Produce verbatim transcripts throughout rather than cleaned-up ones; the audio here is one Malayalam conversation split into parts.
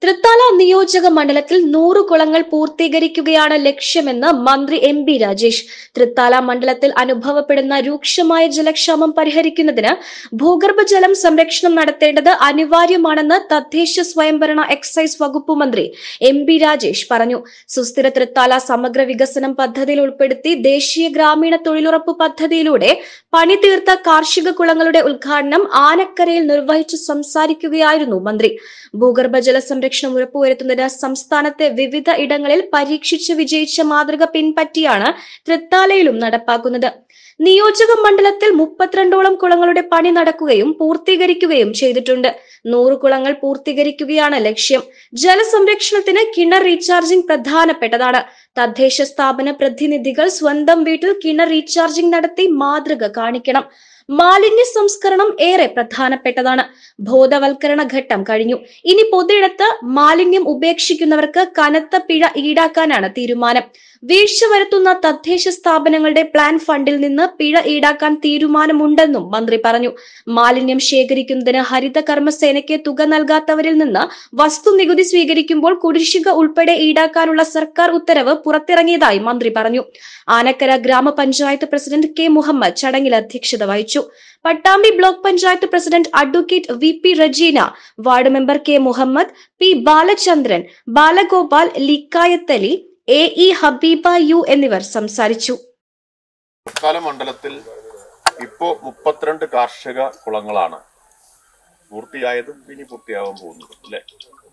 തൃത്താല നിയോജക മണ്ഡലത്തിൽ നൂറ് കുളങ്ങൾ പൂർത്തീകരിക്കുകയാണ് ലക്ഷ്യമെന്ന് മന്ത്രി എം ബി രാജേഷ്. തൃത്താല മണ്ഡലത്തിൽ അനുഭവപ്പെടുന്ന രൂക്ഷമായ ജലക്ഷാമം പരിഹരിക്കുന്നതിന് ഭൂഗർഭജലം സംരക്ഷണം നടത്തേണ്ടത് അനിവാര്യമാണെന്ന് തദ്ദേശ സ്വയംഭരണ എക്സൈസ് വകുപ്പ് മന്ത്രി എം ബി രാജേഷ് പറഞ്ഞു. സുസ്ഥിര തൃത്താല സമഗ്ര വികസനം പദ്ധതിയിൽ ഉൾപ്പെടുത്തി ദേശീയ ഗ്രാമീണ തൊഴിലുറപ്പ് പദ്ധതിയിലൂടെ പണി തീർത്ത കാർഷിക കുളങ്ങളുടെ ഉദ്ഘാടനം ആനക്കരയിൽ നിർവഹിച്ചു സംസാരിക്കുകയായിരുന്നു മന്ത്രി. ഭൂഗർഭജല സംരക്ഷണം ഉറപ്പുവരുത്തുന്നതിന് സംസ്ഥാനത്തെ വിവിധ ഇടങ്ങളിൽ പരീക്ഷിച്ച് വിജയിച്ച മാതൃക പിൻപറ്റിയാണ് തൃത്താലയിലും നടപ്പാക്കുന്നത്. നിയോജക മണ്ഡലത്തിൽ മുപ്പത്തിരണ്ടോളം കുളങ്ങളുടെ പണി നടക്കുകയും പൂർത്തീകരിക്കുകയും ചെയ്തിട്ടുണ്ട്. നൂറ് കുളങ്ങൾ പൂർത്തീകരിക്കുകയാണ് ലക്ഷ്യം. ജലസംരക്ഷണത്തിന് കിണർ റീചാർജിംഗ് പ്രധാനപ്പെട്ടതാണ്. തദ്ദേശ സ്ഥാപന പ്രതിനിധികൾ സ്വന്തം വീട്ടിൽ കിണർ റീചാർജിംഗ് നടത്തി മാതൃക കാണിക്കണം. മാലിന്യ സംസ്കരണം ഏറെ പ്രധാനപ്പെട്ടതാണ്. ബോധവൽക്കരണ ഘട്ടം കഴിഞ്ഞു. ഇനി പൊതുയിടത്ത് മാലിന്യം ഉപേക്ഷിക്കുന്നവർക്ക് കനത്ത പിഴ ഈടാക്കാനാണ് തീരുമാനം. വീഴ്ച വരുത്തുന്ന തദ്ദേശ സ്ഥാപനങ്ങളുടെ പ്ലാൻ ഫണ്ടിൽ നിന്ന് പിഴ ഈടാക്കാൻ തീരുമാനമുണ്ടെന്നും മന്ത്രി പറഞ്ഞു. മാലിന്യം ശേഖരിക്കുന്നതിന് ഹരിത കർമ്മസേനയ്ക്ക് തുക നൽകാത്തവരിൽ നിന്ന് വസ്തുനികുതി സ്വീകരിക്കുമ്പോൾ കുടിശ്ശിക ഉൾപ്പെടെ ഈടാക്കാനുള്ള സർക്കാർ ഉത്തരവ് പുറത്തിറങ്ങിയതായി മന്ത്രി പറഞ്ഞു. ആനക്കര ഗ്രാമപഞ്ചായത്ത് പ്രസിഡന്റ് കെ മുഹമ്മദ് ചടങ്ങിൽ അധ്യക്ഷത വഹിച്ചു. Pattambi block panchayat president advocate V P Rajeena, ward member K Muhammad, P Balachandran, Balagopal, Liyakathali, A E Habeeba U എന്നിവർ സംസാരിച്ചു. മണ്ഡലത്തിൽ ഇപ്പോ മുപ്പത്തിരണ്ട് കാർഷിക കുളങ്ങളാണ് പൂർത്തിയായതും ഇനി പൂർത്തിയാവാൻ പോകുന്നത് അല്ലെ.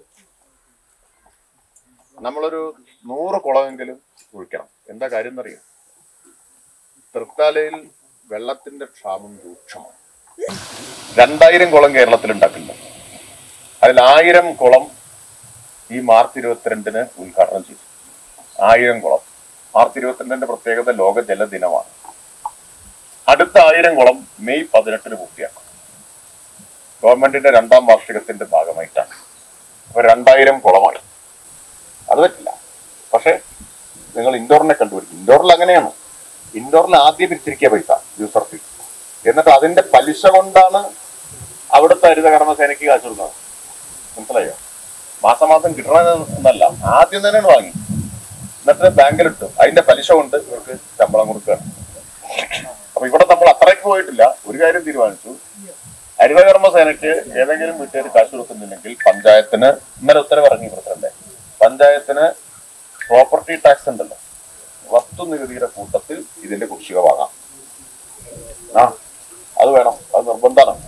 നമ്മളൊരു നൂറ് കുളമെങ്കിലും കുഴിക്കണം. എന്താ കാര്യം എന്നറിയാം? തൃത്താലയിൽ വെള്ളത്തിന്റെ ക്ഷാമം രൂക്ഷമാണ്. രണ്ടായിരം കുളം കേരളത്തിൽ ഉണ്ടാക്കുന്നുണ്ട്. അതിൽ ആയിരം കുളം ഈ മാർച്ച് ഇരുപത്തിരണ്ടിന് ഉദ്ഘാടനം ചെയ്തു. ആയിരം കുളം. മാർച്ച് ഇരുപത്തിരണ്ടിന്റെ പ്രത്യേകത ലോക ജലദിനമാണ്. അടുത്ത ആയിരം കുളം മെയ് പതിനെട്ടിന് പൂർത്തിയാക്കും. ഗവൺമെന്റിന്റെ രണ്ടാം വാർഷികത്തിന്റെ ഭാഗമായിട്ടാണ്. അപ്പൊ രണ്ടായിരം കുളമാണ്. അത് പറ്റില്ല. പക്ഷെ നിങ്ങൾ ഇൻഡോറിനെ കണ്ടുപിടിക്കും. ഇൻഡോറിൽ അങ്ങനെയാണ്. ഇൻഡോറിൽ ആദ്യം പിരിച്ചിരിക്കുക പൈസ, യൂസർ ഫീ. എന്നിട്ട് അതിന്റെ പലിശ കൊണ്ടാണ് അവിടുത്തെ ഹരിത കർമ്മസേനയ്ക്ക് കാശ് കൊടുക്കുന്നത്. മനസ്സിലായോ? മാസം മാസം കിട്ടണമെന്നല്ല, ആദ്യം തന്നെയാണ് വാങ്ങി. എന്നിട്ട് ബാങ്കിലിട്ടു. അതിന്റെ പലിശ കൊണ്ട് ഇവർക്ക് ശമ്പളം കൊടുക്കുകയാണ്. അപ്പൊ ഇവിടെ നമ്മൾ അത്രയ്ക്ക് പോയിട്ടില്ല. ഒരു കാര്യം തീരുമാനിച്ചു. ഹരിതകർമ്മസേനയ്ക്ക് ഏതെങ്കിലും വീട്ടുകാർ കാശ് കൊടുക്കുന്നില്ലെങ്കിൽ പഞ്ചായത്തിന്, ഇന്നലെ ഉത്തരവ് ഇറങ്ങി പ്രസിഡന്റ്, പഞ്ചായത്തിന് പ്രോപ്പർട്ടി ടാക്സ് ഉണ്ടല്ലോ, വസ്തുനികുതിയുടെ കൂട്ടത്തിൽ ഇതിന്റെ കുടിശ്ശിക വാങ്ങാം. ആ അത് വേണം, അത് നിർബന്ധമാണ്.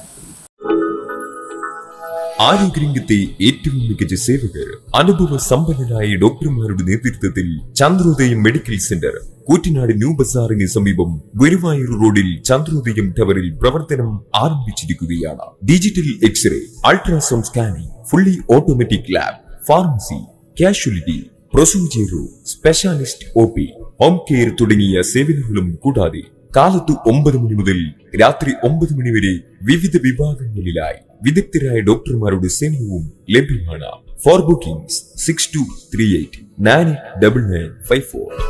ആരോഗ്യരംഗത്തെ ഏറ്റവും മികച്ച സേവകർ, അനുഭവ സമ്പന്നരായ ഡോക്ടർമാരുടെ നേതൃത്വത്തിൽ Chandrodayam medical centre, Koottanad new ബസാറിന് സമീപം ഗുരുവായൂർ റോഡിൽ ചന്ദ്രോദയം ടവറിൽ പ്രവർത്തനം ആരംഭിച്ചിരിക്കുകയാണ്. Digital x-ray, ultrasound scanning, fully automatic lab, pharmacy, casualty, procedure, specialist O P, home care തുടങ്ങിയ സേവനങ്ങളും കൂടാതെ കാലത്ത് ഒമ്പത് മണി മുതൽ രാത്രി ഒമ്പത് മണി വരെ വിവിധ വിഭാഗങ്ങളിലായി വിദഗ്ധരായ ഡോക്ടർമാരുടെ സേവനവും ലഭ്യമാണ്. For bookings six two three eight nine eight double nine five four.